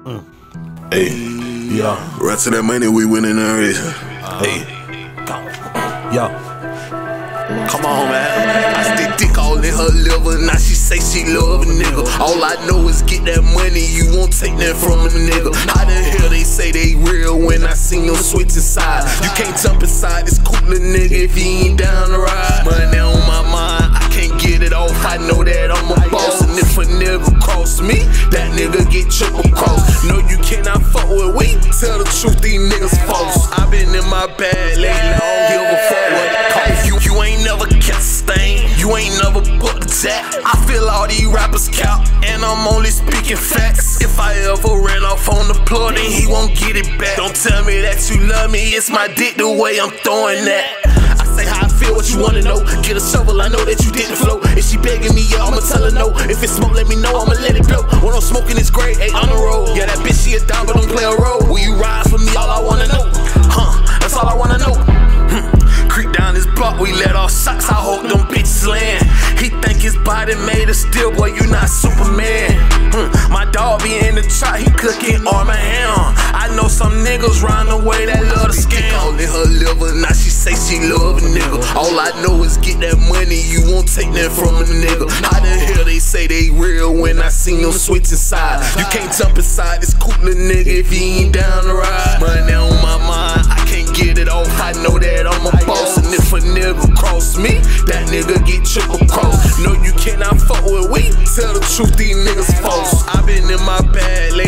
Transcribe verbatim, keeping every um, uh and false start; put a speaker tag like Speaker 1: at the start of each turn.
Speaker 1: Mm. Hey, yeah. Right to that money, we winning the race. Uh, hey, yeah. Come on, man. I stick dick all in her liver. Now she say she love a nigga. All I know is get that money. You won't take that from a nigga. How the hell they say they real when I seen them switch inside? You can't jump inside this cooler nigga if he ain't down to ride. Money on my mind, I can't get it off. I know that I'm a boss, and if a nigga cross me, that nigga get triple cross. No, you cannot fuck with we. Tell the truth, these niggas false. I been in my bag lately. I don't give a fuck what it costs. You, you ain't never catch a stain. You ain't never put the jack. I feel all these rappers count, and I'm only speaking facts. If I ever ran off on the floor, then he won't get it back. Don't tell me that you love me, it's my dick the way I'm throwing that. I say how I feel, what you wanna know. Get a shovel, I know that you didn't flow. If she begging me, yeah, I'ma tell her no. If it's smoke, let me know, I'ma let it blow. When I'm smoking, it's great, ayy, on the road. Yeah, that bitch, she a dime, but don't play a role. Will you ride for me? All I wanna know. Huh, that's all I wanna know. Hmm. Creep down this block, we let off shots. I hope them bitches land. He think his body made of steel, boy, you not Superman. Hmm. My dog be in the trap, he cooking arm and ham. I know some niggas round the way that love to scam. All in her liver, now she say she love a nigga. All I know is get that money, you won't take that from a nigga. How the hell they say they real when I seen them switch inside? You can't jump inside this cooler nigga if he ain't down to ride. Money on my mind, I can't get it off. I know that I'm a boss, and if a nigga cross me, that nigga get triple cross. No, you cannot fuck with we. Tell the truth, these niggas false. I been in my bag lately.